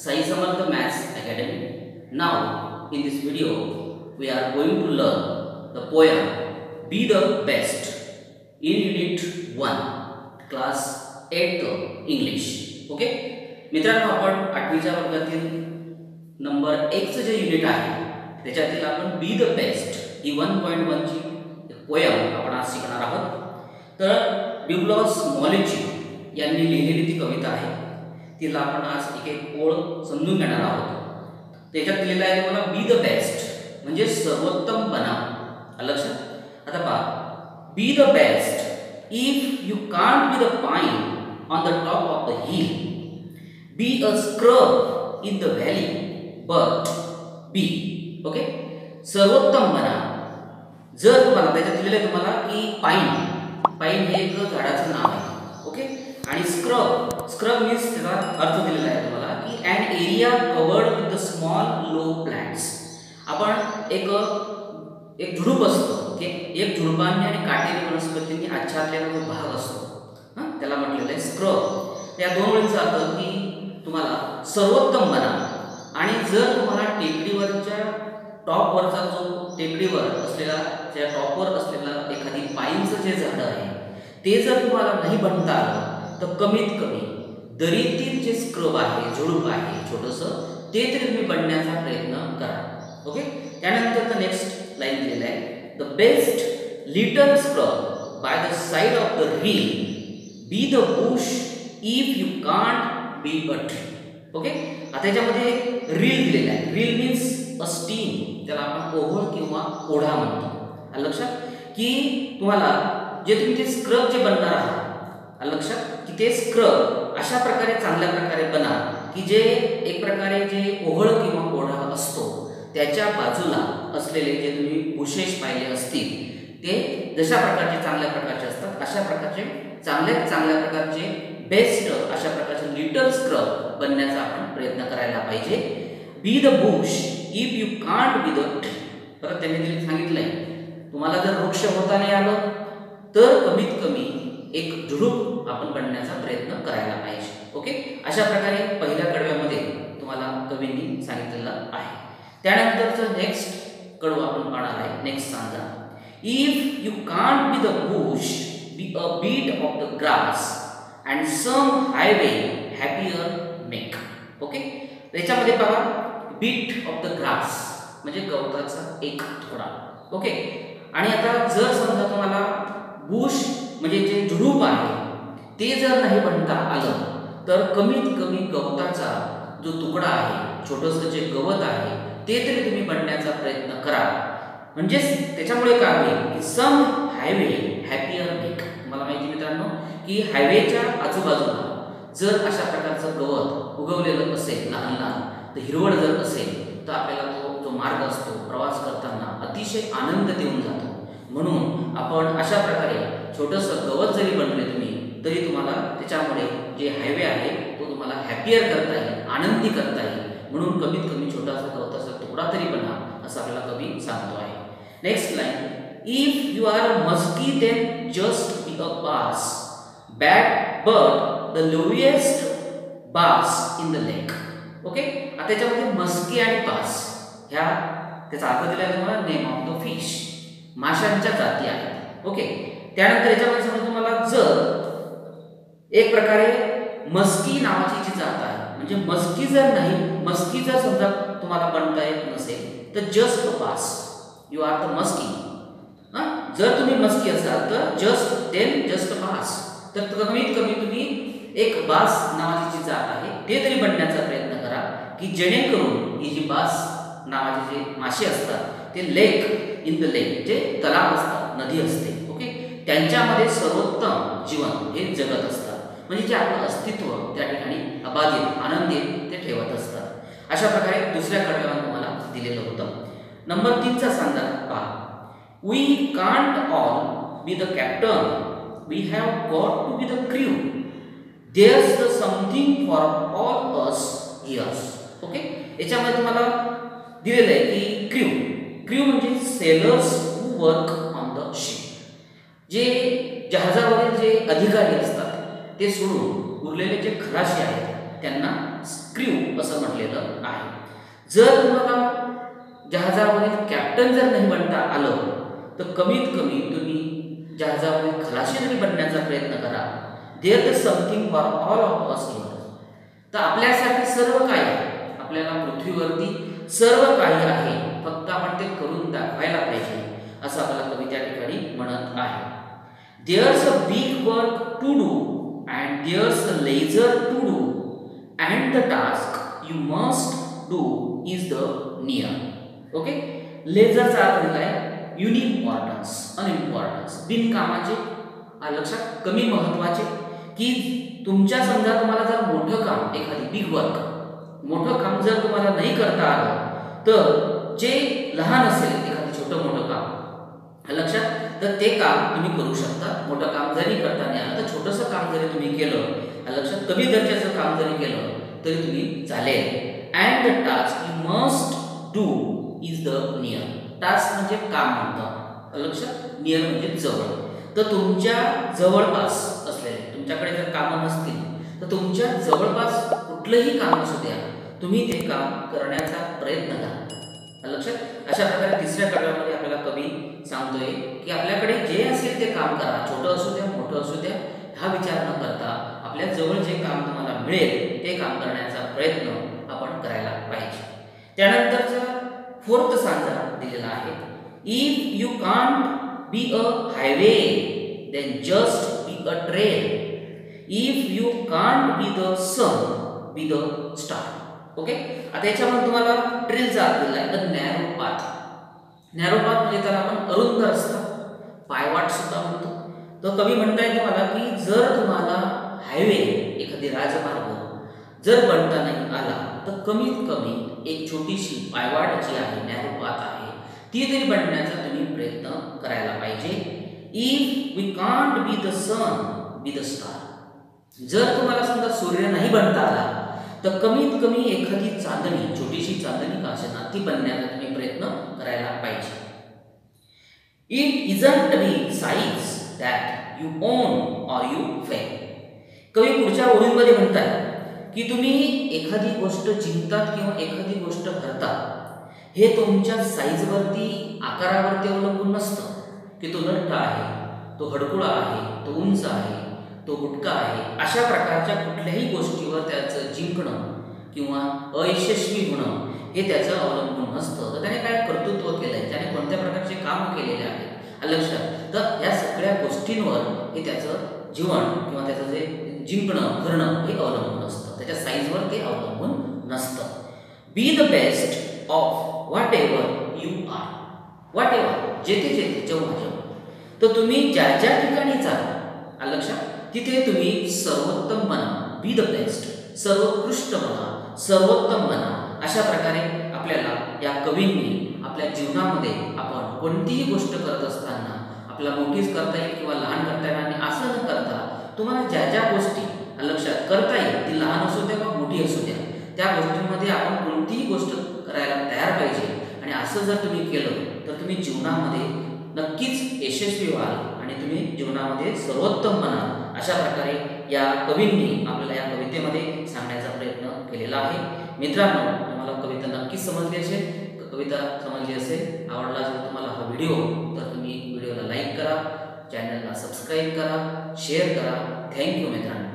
Sai Samarth Maths Academy. Now, in this video, we are going to learn the poem Be the Best in Unit 1, Class 8th English. Okay? मित्रांनो, आपण 8वीच्या वर्गातील number 1 चे जे unit आहे त्याच्यातील आपण बी the best ही 1.1 ची poem आपण आज शिकणार आहोत. तर ड्युग्लास मॉलिची यांनी लिहिलेली ती कविता आहे. तिला आपण आज एक ओळ समजून घेणार आहोत. त्याच्यात लिहिलेलं आहे तुम्हाला बी द बेस्ट म्हणजे सर्वोत्तम बना. लक्षात आता पहा, be the best if you can't be the pine on the top of the hill, be a scrub in the valley but be. Okay, सर्वोत्तम बना. जर तुम्हाला त्याच्यात दिलेलं आहे तुम्हाला की पाइन हे एक झाडाचं नाव आहे. ओके, आणि स्क्रब मीन्स त्याचा अर्थ दिलेला आहे तुम्हाला की an area covered with the small low plants. आपण एक झुडूप असतो, ओके, एक झुडपांनी आणि काटेरी वनस्पतींनी आच्छादलेला जो भाग असतो त्याला म्हटलेलं आहे स्क्रब. त्या दोन वेळेचा अर्थ की तुम्हाला सर्वोत्तम बना. आणि जर तुम्हाला टेकडीवरच्या टॉपवरचा जो टेकडीवर असलेला त्या टॉपवर असलेला एखादी पाईनचं जे झाड आहे ते जर तुम्हाला नाही बनता आलं तर कमीत कमी दरीतील जे स्क्रब आहे, झुडूप आहे छोटंसं, ते तरी तुम्ही बनण्याचा प्रयत्न करा. ओके, त्यानंतर नेक्स्ट लाईन दिलेलं आहे the best little scrub by the side of the rill, be the bush if you can't be a tree. Okay, आता याच्यामध्ये रील दिलेला आहे. रील मीन्स अ स्टीम, त्याला आपण ओव्हळ किंवा ओढा म्हणतो. लक्षात की तुम्हाला जे तुम्ही ते स्क्रब जे बनणार आहात, लक्षात की ते स्क्रब अशा प्रकारे चांगल्या प्रकारे बना की जे एक प्रकारे जे ओव्हळ किंवा ओढा असतो त्याच्या बाजूला असलेले जे तुम्ही बुशेस पाहिले असतील ते जशा प्रकारचे चांगल्या प्रकारचे असतात अशा प्रकारचे चांगल्या प्रकारचे बेस्ट अशा प्रकारचे लिटल स्क्रब बनण्याचा आपण प्रयत्न करायला पाहिजे. Be the bush if you can't be the tree. परत त्यांनी सांगितलंय तुम्हाला जर वृक्ष होता नाही आलं तर कमीत कमी एक झुडूप आपण बनण्याचा प्रयत्न करायला पाहिजे. ओके, अशा प्रकारे पहिल्या कडव्यामध्ये तुम्हाला कवींनी सांगितलेलं आहे. त्यानंतरचं नेक्स्ट कडवं आपण पाहणार आहे. नेक्स्ट सांगा, if you can't be the bush, be a bit of the grass and some highway happier make. Okay, त्याच्यामध्ये पहा बीट ऑफ द ग्रास म्हणजे गवताचा एक तुकडा. ओके, आणि आता जर समजा तुम्हाला बुश म्हणजे जे झुडूप आहे ते जर नाही बनता आलं तर कमीत कमी गवताचा जो तुकडा आहे, छोटंसं जे गवत आहे ते तरी तुम्ही बनण्याचा प्रयत्न करा. म्हणजेच त्याच्यामुळे काय होईल की सम हायवे हॅपियर मेक. मला माहिती मित्रांनो की हायवेच्या आजूबाजूला जर अशा प्रकारचं गवत उगवलेलं असेल लहान लहान, तर हिरवळ जर असेल तर आपल्याला तो जो मार्ग असतो प्रवास करताना अतिशय आनंद देऊन जातो. म्हणून आपण अशा प्रकारे छोटंसं गवत जरी बनले तुम्ही तरी तुम्हाला त्याच्यामुळे जे हायवे आहे तो तुम्हाला हॅपियर करता येईल, आनंदी करता येईल. म्हणून कमीत कमी छोटासा गवताचा तुकडा तरी बना असं आपल्याला कवी सांगतो आहे. Next line, if you are musky then just be a bass, bad but the lowest bass in the lake. Okay, आता त्याच्यामध्ये मस्की आणि बास ह्या त्याचा अर्थ दिला आहे तुम्हाला नेम ऑफ द फिश, माशांच्या जाती आहेत. ओके, त्यानंतर याच्यामध्ये समजा तुम्हाला जर एक प्रकारे मस्की नावाची जी जात आहे म्हणजे मस्की जर समजा तुम्हाला बनता येत नसेल तर just bass, you are the musky. जर तुम्ही मस्की असाल तर जस्ट बास, तर कमीत कमी तुम्ही एक बास नावाची जी जात आहे ते तरी बनण्याचा प्रयत्न करा की जेणेकरून ही जी बास नावाचे जे मासे असतात ते लेक इन द लेक जे तलाव असतात, नदी असते, ओके, त्यांच्यामध्ये सर्वोत्तम जीवन हे जगत असतात. म्हणजे जे आपलं अस्तित्व त्या ठिकाणी अबाधित आनंदित ते ठेवत असतात. अशा प्रकारे दुसऱ्या कडव्यावर तुम्हाला दिलेलं होतं. नंबर 3चा सांगा पहा, we can't all be the captain, we have got to be the crew, there's the something for all us here's. Okay, याच्यामध्ये तुम्हाला दिलेलं आहे की क्रू म्हणजे sailors who work on the ship. जे जहाजावरील जे अधिकारी असतात ते सोडून उरलेले जे खलाशी आहेत त्यांना क्रू असं म्हटलेलं आहे. जर तुम्हाला जहाजावरील कॅप्टन जर नाही बनता आलं तर कमीत कमी तुम्ही जहाजावरील खलाशी जरी बनण्याचा प्रयत्न करा. There is something for all of us here. तर आपल्यासाठी सर्व काही आहे, आपल्याला पृथ्वीवरती सर्व काही आहे, फक्त आपण ते करून दाखवायला पाहिजे असं आपल्याला कवी त्या ठिकाणी म्हणत आहे. There's a big work to do and there's a ledger to do and the task you must do is the near. Okay, लेजरचा अर्थ दिला आहे युनिइम्पॉर्टन्स, अनइम्पॉर्टन्स, बिनकामाचे, लक्षात कमी महत्वाचे. की तुमच्या समजा तुम्हाला जर मोठं काम, एखादी बिग वर्क, मोठं काम जर तुम्हाला नाही करता आलं तर जे लहान असेल एखादं छोटं मोठं काम, लक्षात, तर ते काम तुम्ही करू शकता. मोठं काम जरी करता नाही आलं तर छोटंसं काम जरी तुम्ही केलं, लक्षात, कमी दर्जाचं काम जरी केलं तरी तुम्ही चालेल. And the task you must do is the near. Task म्हणजे काम म्हणतो, लक्षात, नियर म्हणजे जवळ. तर तुमच्या जवळपास असलेले, तुमच्याकडे जर कामं नसतील तर तुमच्या जवळपास कुठलंही काम असू द्या, तुम्ही ते काम करण्याचा प्रयत्न करा, लक्षात. अशा प्रकारे तिसऱ्या कडव्यामध्ये आपल्याला कवी सांगतोय की आपल्याकडे जे असेल ते काम करा, छोटं असू द्या मोठं असू द्या, हा विचार न करता आपल्या जवळ जे काम तुम्हाला मिळेल ते काम करण्याचा प्रयत्न आपण करायला पाहिजे. त्यानंतरचा फोर्थ सांजा दिलेला आहे. If you can't be a highway then just be a train. If you can't be the sun, be the star. Okay, आता याच्यामध्ये तुम्हाला ट्रेलचा अर्थ दिला आहे, नॅरो पाथ. नॅरो पाथ म्हणजे त्याला आपण अरुंद रस्ता, पायवाट सुद्धा म्हणतो. तर कवी म्हणताय तुम्हाला की जर तुम्हाला हायवे, एखादी राजमार्ग जर बनता नाही आला तर कमीत कमी एक छोटीशी पायवाट जी आहे, नॅरो पाथ आहे, ती तरी बनण्याचा तुम्ही प्रयत्न करायला पाहिजे. If we can't be the sun, be the star. जर तुम्हाला समजा सूर्य नाही बनता आला तर कमीत कमी एखादी चांदणी, छोटीशी चांदणी का असेना, ती बनण्याचा तुम्ही प्रयत्न करायला पाहिजे. It isn't the size that you own or you fail. कवी पुढच्या ओळीमध्ये म्हणतात की तुम्ही एखादी गोष्ट जिंकतात किंवा एखादी गोष्ट हरतात हे तुमच्या साईजवरती, आकारावरती अवलंबून नसतं. की तो लठ्ठ आहे, तो हडकुळा आहे, तो उंच आहे, तो गुटका आहे, अशा प्रकारच्या कुठल्याही गोष्टीवर त्याचं जिंकणं किंवा अयशस्वी होणं हे त्याचं अवलंबून नसतं. तर त्याने काय कर्तृत्व केलं आहे, त्याने कोणत्या प्रकारचे काम केलेले आहे, लक्षात. तर या सगळ्या गोष्टींवर हे त्याचं जीवन किंवा त्याचं जे जिंकणं, हरणं हे अवलंबून असतं, त्याच्या साईजवर ते अवलंबून नसतं. Be the best of whatever you are. Whatever, जेथे जेथे, जेव्हा जेव्हा, तर तुम्ही ज्या ज्या ठिकाणी जाल, लक्षात, तिथे तुम्ही सर्वोत्तम बना. बी द बेस्ट, सर्वोत्कृष्ट बना, सर्वोत्तम बना. अशा प्रकारे आपल्याला या कवींनी आपल्या जीवनामध्ये आपण कोणतीही गोष्ट करत असताना आपल्याला मोठीच करता येईल किंवा लहान करता येईल, आणि असं न करता तुम्हाला ज्या ज्या गोष्टी, लक्षात, करता येईल, ती लहान असू द्या किंवा मोठी असू द्या, त्या गोष्टींमध्ये आपण कोणतीही गोष्ट करायला तयार पाहिजे. आणि असं जर तुम्ही केलं तर तुम्ही जीवनामध्ये नक्कीच यशस्वी व्हाल आणि तुम्ही जीवनामध्ये सर्वोत्तम बनाल. अशा प्रकारे या कवींनी आपल्याला या कवितेमध्ये सांगण्याचा प्रयत्न केलेला आहे. मित्रांनो, तुम्हाला कविता नक्कीच समजली असेल. कविता समजली असेल, आवडला असेल तुम्हाला हा व्हिडिओ, तर तुम्ही व्हिडिओला लाईक करा, चॅनलला सबस्क्राईब करा, शेअर करा. थँक्यू मित्रांनो.